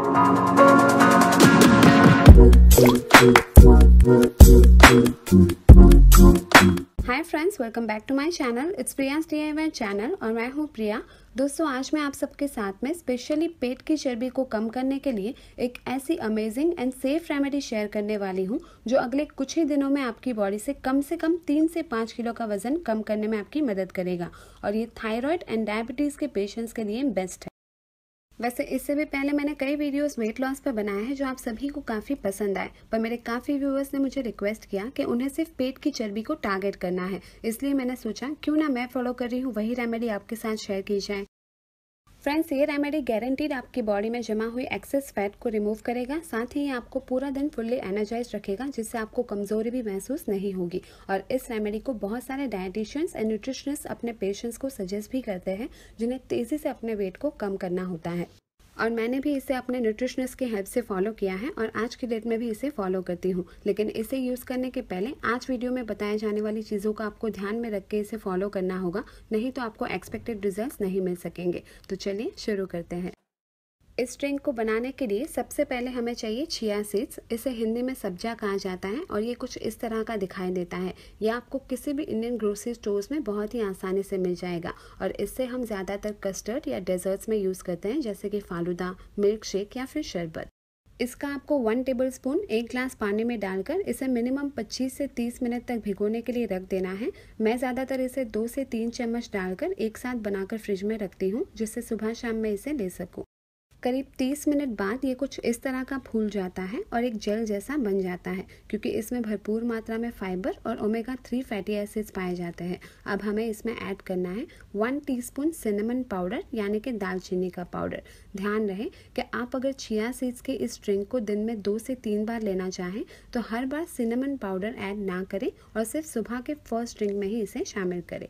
Hi friends, welcome back to my channel. It's Priya's DIY channel और मैं हूँ प्रिया। दोस्तों, आज मैं आप सबके साथ में स्पेशली पेट की चर्बी को कम करने के लिए एक ऐसी amazing and safe remedy share करने वाली हूँ जो अगले कुछ ही दिनों में आपकी बॉडी से कम 3 से 5 किलो का वजन कम करने में आपकी मदद करेगा। और ये थायराइड एंड डायबिटीज़ के पेशेंट्स के लिए बेस्ट है। वैसे इससे भी पहले मैंने कई वीडियोस वेट लॉस पर बनाए हैं जो आप सभी को काफ़ी पसंद आए, पर मेरे काफ़ी व्यूअर्स ने मुझे रिक्वेस्ट किया कि उन्हें सिर्फ पेट की चर्बी को टारगेट करना है। इसलिए मैंने सोचा क्यों ना मैं फॉलो कर रही हूँ वही रेमेडी आपके साथ शेयर की जाए। फ्रेंड्स, ये रेमेडी गारंटीड आपकी बॉडी में जमा हुई एक्सेस फैट को रिमूव करेगा, साथ ही ये आपको पूरा दिन फुल्ली एनर्जाइज रखेगा, जिससे आपको कमजोरी भी महसूस नहीं होगी। और इस रेमेडी को बहुत सारे डाइटिशियंस एंड न्यूट्रिशनिस्ट अपने पेशेंट्स को सजेस्ट भी करते हैं जिन्हें तेज़ी से अपने वेट को कम करना होता है। और मैंने भी इसे अपने न्यूट्रिशनिस्ट की हेल्प से फॉलो किया है और आज की डेट में भी इसे फॉलो करती हूँ। लेकिन इसे यूज़ करने के पहले आज वीडियो में बताए जाने वाली चीज़ों को आपको ध्यान में रख के इसे फॉलो करना होगा, नहीं तो आपको एक्सपेक्टेड रिजल्ट्स नहीं मिल सकेंगे। तो चलिए शुरू करते हैं। इस ड्रिंक को बनाने के लिए सबसे पहले हमें चाहिए चिया सीड्स। इसे हिंदी में सब्जा कहा जाता है और ये कुछ इस तरह का दिखाई देता है। यह आपको किसी भी इंडियन ग्रोसरी स्टोर्स में बहुत ही आसानी से मिल जाएगा और इससे हम ज़्यादातर कस्टर्ड या डेजर्ट्स में यूज़ करते हैं, जैसे कि फालूदा, मिल्क शेक या फिर शरबत। इसका आपको 1 टेबलस्पून 1 ग्लास पानी में डालकर इसे मिनिमम 25 से 30 मिनट तक भिगोने के लिए रख देना है। मैं ज़्यादातर इसे 2 से 3 चम्मच डालकर एक साथ बनाकर फ्रिज में रखती हूँ, जिससे सुबह शाम में इसे ले सकूँ। करीब 30 मिनट बाद ये कुछ इस तरह का फूल जाता है और एक जेल जैसा बन जाता है, क्योंकि इसमें भरपूर मात्रा में फाइबर और ओमेगा 3 फैटी एसिड्स पाए जाते हैं। अब हमें इसमें ऐड करना है 1 टीस्पून सिनेमन पाउडर, यानी कि दालचीनी का पाउडर। ध्यान रहे कि आप अगर चिया सीड्स के इस ड्रिंक को दिन में 2 से 3 बार लेना चाहें तो हर बार सिनेमन पाउडर ऐड ना करें और सिर्फ सुबह के फर्स्ट ड्रिंक में ही इसे शामिल करें।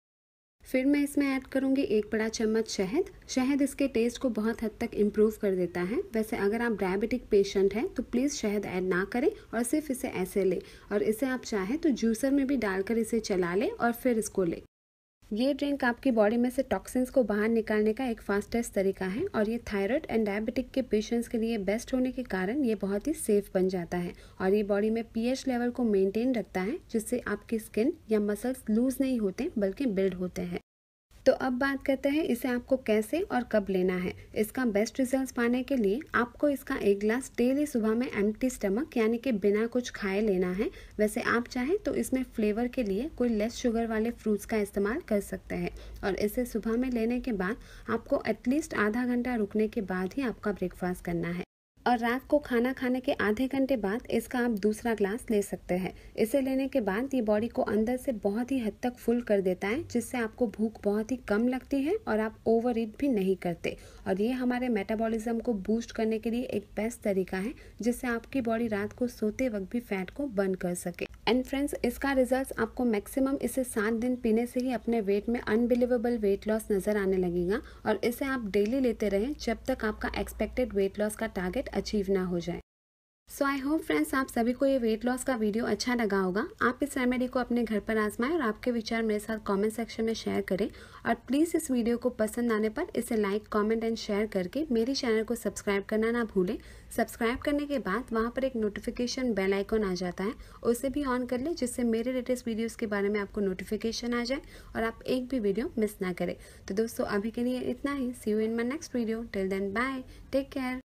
फिर मैं इसमें ऐड करूँगी 1 बड़ा चम्मच शहद। शहद इसके टेस्ट को बहुत हद तक इम्प्रूव कर देता है। वैसे अगर आप डायबिटिक पेशेंट हैं तो प्लीज़ शहद ऐड ना करें और सिर्फ इसे ऐसे लें, और इसे आप चाहें तो जूसर में भी डालकर इसे चला लें और फिर इसको लें। ये ड्रिंक आपकी बॉडी में से टॉक्सिन्स को बाहर निकालने का एक फास्टेस्ट तरीका है और ये थायराइड एंड डायबिटिक के पेशेंट्स के लिए बेस्ट होने के कारण ये बहुत ही सेफ बन जाता है और ये बॉडी में pH लेवल को मेंटेन रखता है, जिससे आपकी स्किन या मसल्स लूज नहीं होते बल्कि बिल्ड होते हैं। तो अब बात करते हैं इसे आपको कैसे और कब लेना है। इसका बेस्ट रिजल्ट्स पाने के लिए आपको इसका 1 ग्लास डेली सुबह में एम्प्टी स्टमक, यानी कि बिना कुछ खाए लेना है। वैसे आप चाहें तो इसमें फ्लेवर के लिए कोई लेस शुगर वाले फ्रूट्स का इस्तेमाल कर सकते हैं। और इसे सुबह में लेने के बाद आपको एटलीस्ट आधा घंटा रुकने के बाद ही आपका ब्रेकफास्ट करना है और रात को खाना खाने के आधे घंटे बाद इसका आप दूसरा ग्लास ले सकते हैं। इसे लेने के बाद ये बॉडी को अंदर से बहुत ही हद तक फुल कर देता है, जिससे आपको भूख बहुत ही कम लगती है और आप ओवर ईट भी नहीं करते। और ये हमारे मेटाबॉलिज्म को बूस्ट करने के लिए एक बेस्ट तरीका है, जिससे आपकी बॉडी रात को सोते वक्त भी फैट को बर्न कर सके। एंड फ्रेंड्स, इसका रिजल्ट आपको मैक्सिमम इसे 7 दिन पीने से ही अपने वेट में अनबिलीवेबल वेट लॉस नजर आने लगेगा। और इसे आप डेली लेते रहें जब तक आपका एक्सपेक्टेड वेट लॉस का टारगेट अचीव ना हो जाए। सो आई होप फ्रेंड्स, आप सभी को ये वेट लॉस का वीडियो अच्छा लगा होगा। आप इस रेमेडी को अपने घर पर आजमाएं और आपके विचार मेरे साथ कमेंट सेक्शन में शेयर करें। और प्लीज़ इस वीडियो को पसंद आने पर इसे लाइक, कमेंट एंड शेयर करके मेरे चैनल को सब्सक्राइब करना ना भूलें। सब्सक्राइब करने के बाद वहाँ पर एक नोटिफिकेशन बेल आइकॉन आ जाता है, उसे भी ऑन कर लें, जिससे मेरे लेटेस्ट वीडियोज़ के बारे में आपको नोटिफिकेशन आ जाए और आप एक भी वीडियो मिस ना करें। तो दोस्तों, अभी के लिए इतना ही। See you in my next video. Till then bye, take care.